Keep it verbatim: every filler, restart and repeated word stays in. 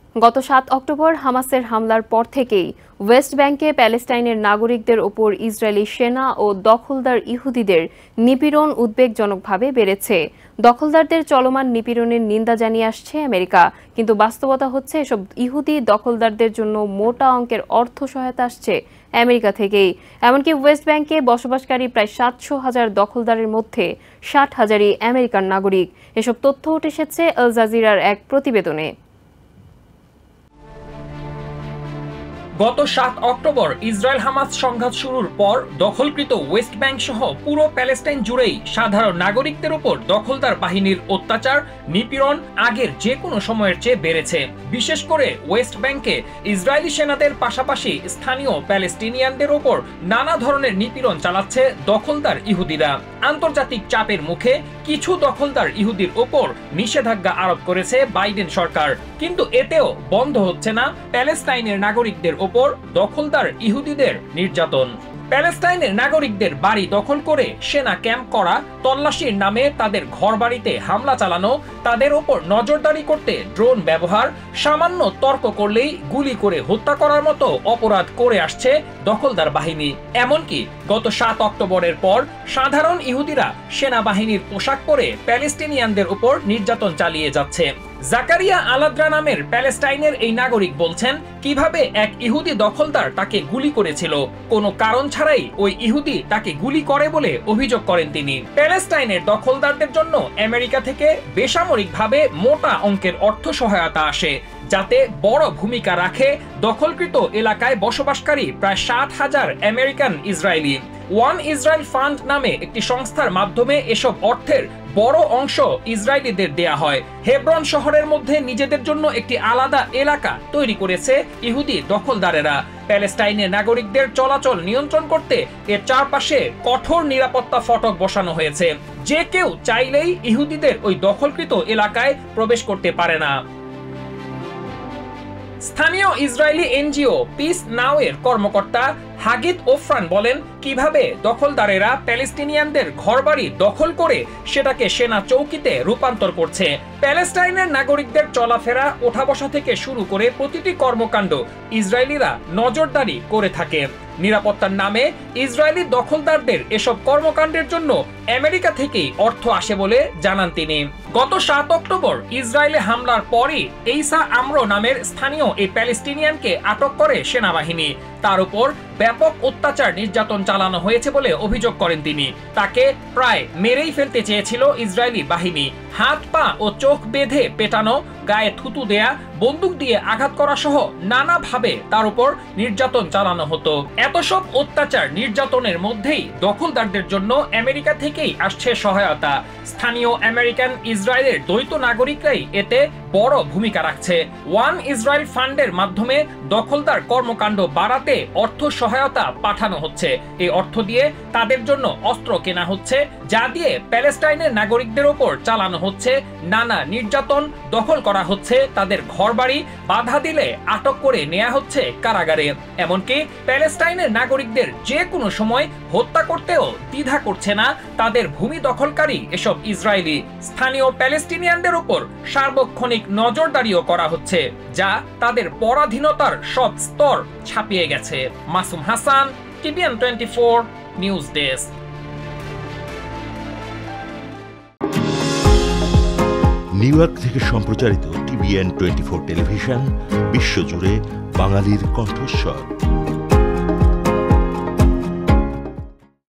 গত সাত অক্টোবর হামাসের হামলার পর থেকেই ওয়েস্ট ব্যাংকে প্যালেস্টাইনের নাগরিকদের ওপর ইসরায়েলি সেনা ও দখলদার ইহুদিদের নিপীড়ন উদ্বেগজনকভাবে বেড়েছে। দখলদারদের চলমান নিপীড়নের নিন্দা জানিয়ে আসছে আমেরিকা, কিন্তু বাস্তবতা হচ্ছে এসব ইহুদি দখলদারদের জন্য মোটা অঙ্কের অর্থ সহায়তা আসছে আমেরিকা থেকেই। এমনকি ওয়েস্ট ব্যাংকে বসবাসকারী প্রায় সাতশো হাজার দখলদারের মধ্যে ষাট হাজারই আমেরিকান নাগরিক। এসব তথ্য উঠে এসেছে আল জাজিরার এক প্রতিবেদনে। গত সাত অক্টোবর ইসরায়েল হামাস সংঘাত শুরুর পর দখলকৃত ওয়েস্ট ব্যাংক সহ পুরো প্যালেস্টাইন জুড়েই সাধারণ নাগরিকদের উপর দখলদার বাহিনীর অত্যাচার নিপীড়ন আগের যে কোনো সময়ের চেয়ে বেড়েছে। বিশেষ করে ওয়েস্ট ব্যাংকে ইসরায়েলি সেনাদের পাশাপাশি স্থানীয় প্যালেস্টিনিয়ানদের ওপর নানা ধরনের নিপীড়ন চালাচ্ছে দখলদার ইহুদিরা। আন্তর্জাতিক চাপের মুখে কিছু দখলদার ইহুদির ওপর নিষেধাজ্ঞা আরোপ করেছে বাইডেন সরকার, কিন্তু এতেও বন্ধ হচ্ছে না প্যালেস্টাইনের নাগরিকদের ওপর দখলদার ইহুদিদের নির্যাতন। প্যালেস্টাইনের নাগরিকদের বাড়ি দখল করে সেনা ক্যাম্প করা, তল্লাশির নামে তাদের ঘরবাড়িতে হামলা চালানো, তাদের ওপর নজরদারি করতে ড্রোন ব্যবহার, সামান্য তর্ক করলেই গুলি করে হত্যা করার মতো অপরাধ করে আসছে দখলদার বাহিনী। এমনকি গত সাত অক্টোবরের পর সাধারণ ইহুদিরা সেনাবাহিনীর পোশাক পরে প্যালেস্টিনিয়ানদের উপর নির্যাতন চালিয়ে যাচ্ছে। জাকারিয়া আলাদ্রা নামের প্যালেস্টাইনের এই নাগরিক বলছেন কিভাবে এক ইহুদি দখলদার তাকে গুলি করেছিল। কোনো কারণ ছাড়াই ওই ইহুদি তাকে গুলি করে বলে অভিযোগ করেন তিনি। প্যালেস্টাইনের দখলদারদের জন্য আমেরিকা থেকে বেসামরিকভাবে মোটা অঙ্কের অর্থ সহায়তা আসে, যাতে বড় ভূমিকা রাখে দখলকৃত এলাকায় বসবাসকারী প্রায় ষাট হাজার American Israeli. One Israel fund নামে একটি সংস্থার মাধ্যমে এসব অর্থের বড় অংশ ইসরায়েলিদের দেয়া হয়। হেব্রন শহরের মধ্যে নিজেদের জন্য একটি আলাদা এলাকা তৈরি করেছে ইহুদি দখলদারেরা। প্যালেস্টাইনের নাগরিকদের চলাচল নিয়ন্ত্রণ করতে এর চারপাশে কঠোর নিরাপত্তা ফটক বসানো হয়েছে। যে কেউ চাইলেই ইহুদিদের ওই দখলকৃত এলাকায় প্রবেশ করতে পারে না। স্থানীয় ইসরায়েলি এনজিও পিস নাও এর কর্মকর্তা হাগিত ওফরান বলেন কিভাবে দখলদারেরা প্যালেস্টিনিয়ানদের ঘরবাড়ি দখল করে সেটাকে সেনা চৌকিতে রূপান্তর করছে। প্যালেস্টাইনের নাগরিকদের চলাফেরা, ওঠা বসা থেকে শুরু করে প্রতিটি কর্মকাণ্ড ইসরায়েলিরা নজরদারি করে থাকে। নিরাপত্তার নামে ইসরায়েলি দখলদারদের এসব কর্মকাণ্ডের জন্য আমেরিকা থেকেই অর্থ আসে বলে জানান তিনি। গত সাত অক্টোবর ইসরায়েলে হামলার পরই এইসা আমরো নামের স্থানীয় এই প্যালেস্টিনিয়ানকে আটক করে সেনাবাহিনী। তার উপর ব্যাপক অত্যাচার নির্যাতন চালানো হয়েছে বলে অভিযোগ করেন তিনি। তাকে প্রায় মেরেই ফেলতে চেয়েছিল ইসরায়েলি বাহিনী। হাত পা ও চোখ বেঁধে পেটানো, গায়ে থুতু দেয়া, বন্দুক দিয়ে আঘাত করা সহ নানাভাবে তার উপর নির্যাতন চালানো হতো। এত সব অত্যাচার নির্যাতনের মধ্যেই দখলদারদের জন্য আমেরিকা থেকেই আসছে সহায়তা। স্থানীয় আমেরিকান ইসরায়েলের দ্বৈত নাগরিকরাই এতে বড় ভূমিকা রাখছে। ওয়ান ইসরায়েল ফান্ডের মাধ্যমে দখলদার কর্মকাণ্ড বাড়াতে অর্থ সহায়তা পাঠানো হচ্ছে। এই অর্থ দিয়ে তাদের জন্য অস্ত্র কেনা হচ্ছে, যা দিয়ে প্যালেস্টাইনের নাগরিকদের ওপর চালানো হচ্ছে নানা নির্যাতন, দখল করা হচ্ছে তাদের ঘরবাড়ি, বাধা দিলে আটক করে নেওয়া হচ্ছে কারাগারে। এমনকি প্যালেস্টাইনের নাগরিকদের যে কোনো সময় হত্যা করতেও দ্বিধা করছে না তাদের ভূমি দখলকারী এসব ইসরায়েলি। স্থানীয় প্যালেস্টিনিয়ানদের উপর সার্বক্ষণিক নজরদারিও করা হচ্ছে, যা তাদের পরাধীনতার সব স্তর ছাপিয়ে গেছে। Masum Hasan, TVN twenty four news desk. New York থেকে সম্প্রচারিত টিভিএন টোয়েন্টি ফোর টেলিভিশন বিশ্বজুড়ে বাঙালির কণ্ঠস্বর।